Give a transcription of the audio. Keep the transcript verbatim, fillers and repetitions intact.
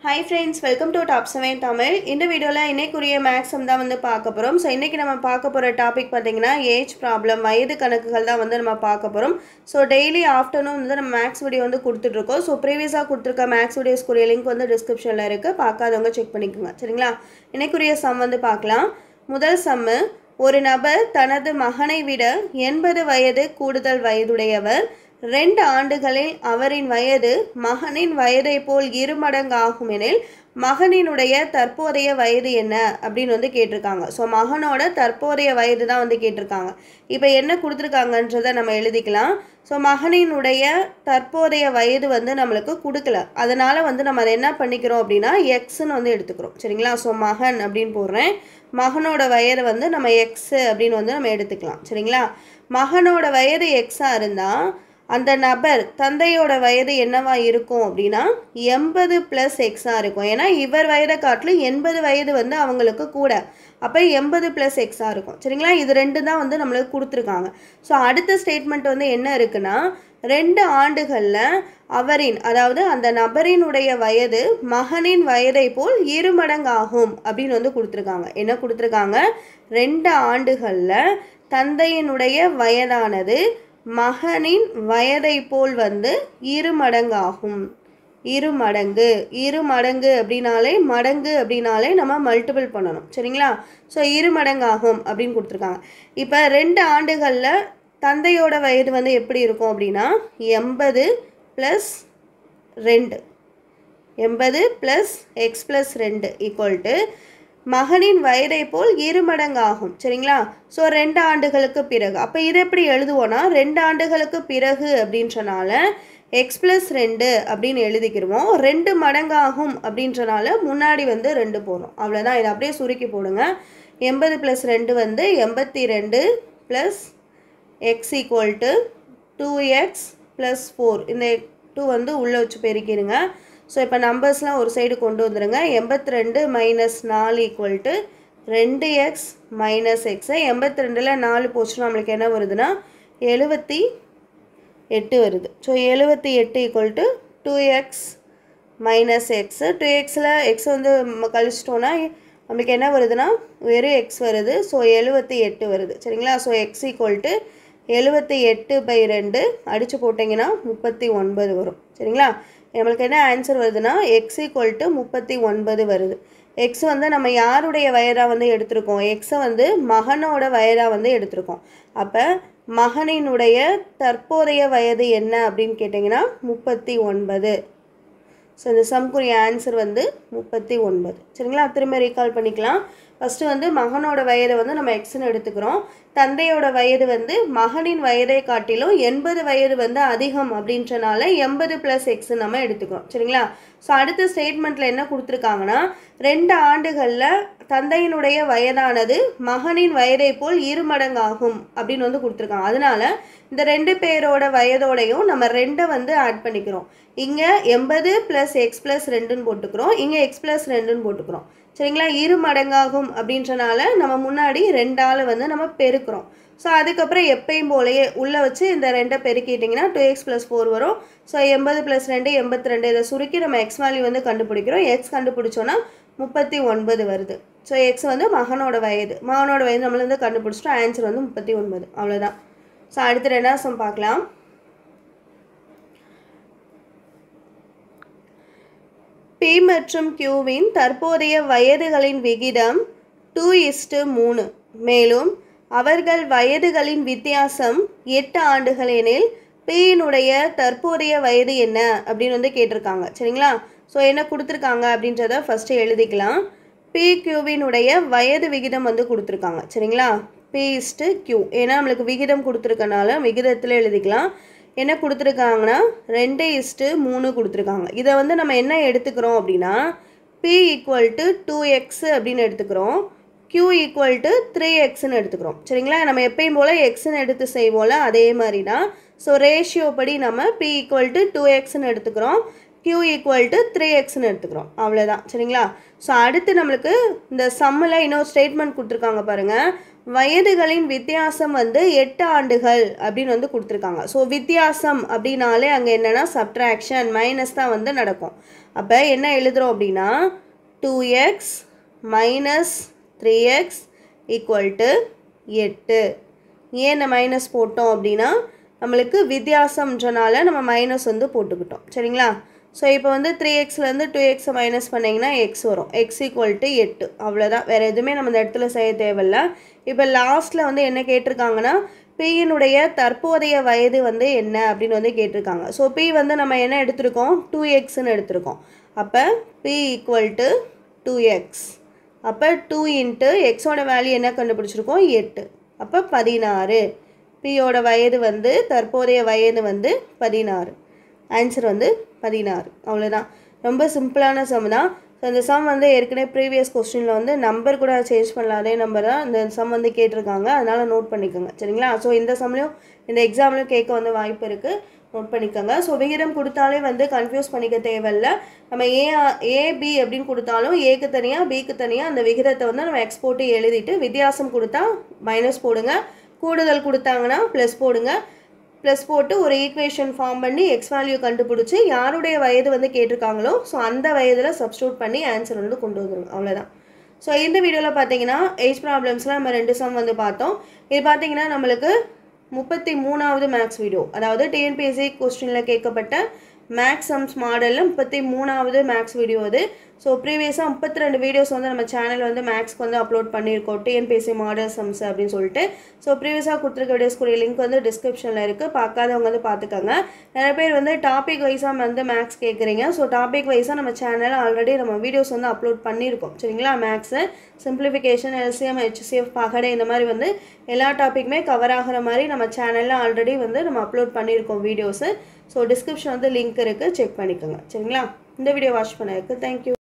Hi friends, welcome to Top seven Tamil. இந்த வீடியோல இன்னைக்குரிய maths some தான் வந்து பார்க்க போறோம். சோ இன்னைக்கு நம்ம பார்க்க போற டாபிக் பாத்தீங்கன்னா ஏஜ் ப்ராப்ளம், வயது கணக்குகள் தான் வந்து நம்ம பார்க்க போறோம். சோ டெய்லி ஆஃப்டர்நூன் வந்து நம்ம மேக்ஸ் வீடியோ வந்து கொடுத்துட்டு இருக்கோம். சோ ப்ரீவியஸா கொடுத்திருக்க மேக்ஸ் வீடியோஸ்க்குரிய லிங்க் வந்து டிஸ்கிரிப்ஷன்ல இருக்கு. பார்க்காதவங்க செக் பண்ணிக்கோங்க. சரிங்களா? இன்னைக்குரிய சம் வந்து பார்க்கலாம். முதல் சம், ஒரு நபர் தனது மகனை விட எண்பது வயது கூடுதல் வயதுடையவர். ரெண்டு ஆண்டுகளில் அவரின் வயது மகனின் வயதை போல் இரு மடங்கு ஆகும் எனில் மகனினுடைய தற்போதைய வயது என்ன அப்படின்னு வந்து கேட்டிருக்காங்க. ஸோ மகனோட தற்போதைய வயது தான் வந்து கேட்டிருக்காங்க. இப்போ என்ன கொடுத்துருக்காங்கன்றதை நம்ம எழுதிக்கலாம். ஸோ மகனினுடைய தற்போதைய வயது வந்து நம்மளுக்கு கொடுக்கல, அதனால வந்து நம்ம அதை என்ன பண்ணிக்கிறோம் அப்படின்னா எக்ஸ்ன்னு வந்து எடுத்துக்கிறோம். சரிங்களா? ஸோ மகன் அப்படின்னு போடுறேன். மகனோட வயதை வந்து நம்ம எக்ஸ் அப்படின்னு வந்து நம்ம எடுத்துக்கலாம். சரிங்களா? மகனோட வயது எக்ஸாக இருந்தால் அந்த நபர் தந்தையோட வயது என்னவா இருக்கும் அப்படின்னா எண்பது ப்ளஸ் எக்ஸாக இருக்கும். ஏன்னா இவர் வயதை காட்டிலும் எண்பது வயது வந்து அவங்களுக்கு கூட, அப்போ எண்பது ப்ளஸ் எக்ஸாக இருக்கும். சரிங்களா? இது ரெண்டு தான் வந்து நம்மளுக்கு கொடுத்துருக்காங்க. ஸோ அடுத்த ஸ்டேட்மெண்ட் வந்து என்ன இருக்குன்னா, ரெண்டு ஆண்டுகளில் அவரின், அதாவது அந்த நபரினுடைய வயது மகனின் வயதை போல் இரு மடங்கு ஆகும் அப்படின்னு வந்து கொடுத்துருக்காங்க. என்ன கொடுத்துருக்காங்க? ரெண்டு ஆண்டுகளில் தந்தையினுடைய வயதானது மகனின் வயதை போல் வந்து இரு மடங்கு ஆகும். இரு மடங்கு இரு மடங்கு அப்படின்னாலே மடங்கு அப்படின்னாலே நம்ம மல்டிபிள் பண்ணணும். சரிங்களா? ஸோ இரு மடங்கு ஆகும் அப்படின்னு கொடுத்துருக்காங்க. இப்போ ரெண்டு ஆண்டுகளில் தந்தையோட வயது வந்து எப்படி இருக்கும் அப்படின்னா எண்பது ப்ளஸ் ரெண்டு, எண்பது ப்ளஸ் எக்ஸ் ப்ளஸ் ரெண்டு ஈக்குவல் டு மகனின் வயதை போல் இரு மடங்கு ஆகும். சரிங்களா? ஸோ ரெண்டு ஆண்டுகளுக்கு பிறகு, அப்போ இது எப்படி எழுதுவோன்னா ரெண்டு ஆண்டுகளுக்கு பிறகு அப்படின்றனால எக்ஸ் ப்ளஸ் ரெண்டு அப்படின்னு எழுதிக்கிறோம். ரெண்டு மடங்கு ஆகும் அப்படின்றனால முன்னாடி வந்து ரெண்டு போடணும். அவ்வளோதான். இதை அப்படியே சுருக்கி போடுங்க. எண்பது ப்ளஸ் ரெண்டு வந்து எண்பத்தி ரெண்டு plus X equal to two X plus four. இந்த டூ வந்து உள்ளே வச்சு பெருக்கிடுங்க. ஸோ இப்போ நம்பர்ஸ்லாம் ஒரு சைடு கொண்டு வந்துடுங்க. எண்பத்தி ரெண்டு மைனஸ் நாலு ஈக்குவல் டு ரெண்டு எக்ஸ் மைனஸ் எக்ஸு. எண்பத்தி ரெண்டில் நாலு போச்சுன்னா நம்மளுக்கு என்ன வருதுன்னா எழுபத்தி எட்டு வருது. ஸோ எழுபத்தி எட்டு equal to two X minus X. Two எக்ஸில் எக்ஸ் வந்து கழிச்சிட்டோன்னா நம்மளுக்கு என்ன வருதுன்னா வெறும் எக்ஸ் வருது. ஸோ எழுபத்தி எட்டு வருது. சரிங்களா? ஸோ எக்ஸ் ஈக்குவல் டு எழுபத்தி எட்டு பை ரெண்டு அடித்து போட்டிங்கன்னா முப்பத்தி ஒன்பது வரும். சரிங்களா? நம்மளுக்கு என்ன ஆன்சர் வருதுன்னா எக்ஸ் ஈக்குவல் டு முப்பத்தி ஒன்பது வருது. எக்ஸ் வந்து நம்ம யாருடைய வயதாக வந்து எடுத்திருக்கோம்? எக்ஸை வந்து மகனோட வயதாக வந்து எடுத்திருக்கோம். அப்போ மகனினுடைய தற்போதைய வயது என்ன அப்படின்னு கேட்டிங்கன்னா முப்பத்தி ஒன்பது. ஸோ இந்த சம்க்குரிய ஆன்சர் வந்து முப்பத்தி ஒன்பது. சரிங்களா? திரும்ப ரீகால் பண்ணிக்கலாம். ஃபஸ்ட்டு வந்து மகனோட வயதை வந்து நம்ம எக்ஸ்ன்னு எடுத்துக்கிறோம். தந்தையோட வயது வந்து மகனின் வயதை காட்டிலும் எண்பது வயது வந்து அதிகம் அப்படின்றனால எண்பது ப்ளஸ் எக்ஸ் நம்ம எடுத்துக்கிறோம். சரிங்களா? ஸோ அடுத்த ஸ்டேட்மெண்ட்டில் என்ன கொடுத்துருக்காங்கன்னா, ரெண்டு ஆண்டுகளில் தந்தையினுடைய வயதானது மகனின் வயதை போல் இரு மடங்கு ஆகும் அப்படின்னு வந்து கொடுத்துருக்காங்க. அதனால இந்த ரெண்டு பேரோட வயதோடையும் நம்ம ரெண்டை வந்து ஆட் பண்ணிக்கிறோம். இங்கே எண்பது ப்ளஸ் எக்ஸ் ப்ளஸ் ரெண்டுன்னு போட்டுக்கிறோம், இங்கே எக்ஸ் ப்ளஸ் ரெண்டுன்னு போட்டுக்கிறோம். சரிங்களா? இரு மடங்காகும் அப்படின்றனால நம்ம முன்னாடி ரெண்டால் வந்து நம்ம பெருக்கிறோம். ஸோ அதுக்கப்புறம் எப்பயும் போலையே உள்ளே வச்சு இந்த ரெண்டை பெருக்கிட்டிங்கன்னா டூ எக்ஸ் ப்ளஸ் ஃபோர் வரும். ஸோ எண்பது ப்ளஸ் ரெண்டு எண்பத்தி ரெண்டு, இதை சுருக்கி நம்ம எக்ஸ் வேல்யூ வந்து கண்டுபிடிக்கிறோம். எக்ஸ் கண்டுபிடிச்சோன்னா முப்பத்தி ஒன்பது வருது. ஸோ எக்ஸ் வந்து மகனோட வயது, மகனோட வயது நம்மள வந்து கண்டுபிடிச்சிட்டோம். ஆன்சர் வந்து முப்பத்தி ஒன்பது. அவ்வளோதான். ஸோ அடுத்து ரெண்டாவது சம் பார்க்கலாம். பி மற்றும் கியூவின் தற்போதைய வயதுகளின் விகிதம் டூ இஸ்டு மூணு. மேலும் அவர்கள் வயதுகளின் வித்தியாசம் எட்டு ஆண்டுகள் எனில் பியினுடைய தற்போதைய வயது என்ன அப்படின்னு வந்து கேட்டிருக்காங்க. சரிங்களா? ஸோ என்ன கொடுத்துருக்காங்க அப்படின்றத ஃபஸ்ட்டு எழுதிக்கலாம். பி கியூவினுடைய வயது விகிதம் வந்து கொடுத்துருக்காங்க. சரிங்களா? பி இஸ்டு கியூ, ஏன்னா நம்மளுக்கு விகிதம் கொடுத்துருக்கனால விகிதத்தில் எழுதிக்கலாம். என்ன கொடுத்துருக்காங்கன்னா ரெண்டு இஸ்டு மூணு கொடுத்துருக்காங்க. இதை வந்து நம்ம என்ன எடுத்துக்கிறோம் அப்படின்னா P equal to two X அப்படின்னு எடுத்துக்கிறோம், கியூ ஈக்குவல் டு த்ரீ எக்ஸ்ன்னு எடுத்துக்கிறோம். சரிங்களா? நம்ம எப்பயும் போல் எக்ஸ்ன்னு எடுத்து செய்வோம்ல, அதே மாதிரி தான். ஸோ ரேஷியோ படி நம்ம பி ஈக்குவல் டு டூ எக்ஸ்ன்னு எடுத்துக்கிறோம், கியூ ஈக்குவல் டு த்ரீ எக்ஸ்ன்னு எடுத்துக்கிறோம். அவ்வளோதான். சரிங்களா? ஸோ அடுத்து நம்மளுக்கு இந்த சம்மில் இன்னொரு ஸ்டேட்மெண்ட் கொடுத்துருக்காங்க பாருங்கள். வயதுகளின் வித்தியாசம் வந்து எட்டு ஆண்டுகள் அப்படின்னு வந்து கொடுத்துருக்காங்க. ஸோ வித்தியாசம் அப்படின்னாலே அங்கே என்னென்னா சப்ட்ராக்ஷன், மைனஸ் தான் வந்து நடக்கும். அப்போ என்ன எழுதுகிறோம் அப்படின்னா two X minus three X equal to எட்டு. ஏன் இந்த மைனஸ் போட்டோம் அப்படின்னா நம்மளுக்கு வித்தியாசம்ன்றனால நம்ம மைனஸ் வந்து போட்டுக்கிட்டோம். சரிங்களா? ஸோ இப்போ வந்து த்ரீ எக்ஸ்லேருந்து டூ எக்ஸை மைனஸ் பண்ணிங்கன்னா எக்ஸ் வரும். எக்ஸ் ஈக்குவல் டு எட்டு. அவ்வளோதான், வேறு எதுவுமே நம்ம இந்த இடத்துல செய்ய தேவையில்ல. இப்போ லாஸ்ட்டில் வந்து என்ன கேட்டிருக்காங்கன்னா பியினுடைய தற்போதைய வயது வந்து என்ன அப்படின்னு வந்து கேட்டிருக்காங்க. ஸோ பி வந்து நம்ம என்ன எடுத்திருக்கோம், டூ எக்ஸ்ன்னு எடுத்திருக்கோம். அப்போ P equal to two X. அப்போ டூ இன்ட்டு எக்ஸோட வேல்யூ என்ன கண்டுபிடிச்சிருக்கோம், எட்டு. அப்போ பதினாறு. பியோட வயது வந்து தற்போதைய வயது வந்து பதினாறு. ஆன்சர் வந்து பதினாறு. அவ்வளோதான், ரொம்ப சிம்பிளான சம் தான். ஸோ இந்த சம் வந்து ஏற்கனவே ப்ரீவியஸ் கொஸ்டினில் வந்து நம்பர் கூட சேஞ்ச் பண்ணலாம், அதே நம்பர் தான் இந்த சம் வந்து கேட்டிருக்காங்க, அதனால் நோட் பண்ணிக்கோங்க. சரிங்களா? ஸோ இந்த சம்லையும் இந்த எக்ஸாம்லையும் கேட்க வந்து வாய்ப்பு இருக்குது, நோட் பண்ணிக்கோங்க. ஸோ விகிதம் கொடுத்தாலே வந்து கன்ஃபியூஸ் பண்ணிக்க தேவையில்லை. நம்ம ஏ ஏபி அப்படின்னு கொடுத்தாலும் ஏக்கு தனியாக பிக்கு தனியாக அந்த விகிதத்தை வந்து நம்ம எக்ஸ் போட்டு எழுதிட்டு வித்தியாசம் கொடுத்தா மைனஸ் போடுங்க, கூடுதல் கொடுத்தாங்கன்னா ப்ளஸ் போடுங்க. ப்ளஸ் போட்டு ஒரு ஈக்குவேஷன் ஃபார்ம் பண்ணி எக்ஸ் வேல்யூ கண்டுபிடிச்சி யாருடைய வயது வந்து கேட்டிருக்காங்களோ ஸோ அந்த வயதில் சப்ஸ்டியூட் பண்ணி ஆன்சர் வந்து கொண்டு வந்துடும். அவ்வளோதான். ஸோ இந்த வீடியோவில் பார்த்தீங்கன்னா ஏஜ் ப்ராப்ளம்ஸில் நம்ம ரெண்டு சம் வந்து பார்த்தோம். இது பார்த்தீங்கன்னா நம்மளுக்கு முப்பத்தி மூணாவது மேக்ஸ் வீடியோ, அதாவது டிஎன்பிஎஸ்சி கொஸ்டினில் கேட்கப்பட்ட மேக்ஸ் சம்ஸ் மாடலில் முப்பத்தி மூணாவது மேக்ஸ் வீடியோ அது. ஸோ ப்ரீவியஸாக முப்பத்தி ரெண்டு வீடியோஸ் வந்து நம்ம சேனல் வந்து மேக்ஸ்க்கு வந்து அப்லோட் பண்ணியிருக்கோம், டிஎன்பிஎஸ்சி மாடல் சம்ஸ் அப்படின்னு சொல்லிட்டு. ஸோ ப்ரீவியஸாக கொடுத்துருக்க வீடியோஸ்க்குரிய லிங்க் வந்து டிஸ்கிரிப்ஷனில் இருக்குது, பார்க்காதவங்க வந்து பார்த்துக்கோங்க. நிறைய பேர் வந்து டாபிக் வைஸாக வந்து மேக்ஸ் கேட்குறீங்க. ஸோ டாபிக் வைஸாக நம்ம சேனலில் ஆல்ரெடி நம்ம வீடியோஸ் வந்து அப்லோட் பண்ணியிருக்கோம். சரிங்களா? மேக்ஸு சிம்பிளிஃபிகேஷன், எல்சிஎம், ஹெச்சிஎஃப், பகடை இந்த மாதிரி வந்து எல்லா டாப்பிக்குமே கவர் ஆகிற மாதிரி நம்ம சேனலில் ஆல்ரெடி வந்து நம்ம அப்லோட் பண்ணியிருக்கோம் வீடியோஸு. ஸோ டிஸ்கிரிப்ஷன் வந்து லிங்க் இருக்குது, செக் பண்ணிக்கோங்க. சரிங்களா? இந்த வீடியோ வாட்ச் பண்ணதுக்கு தேங்க்யூ.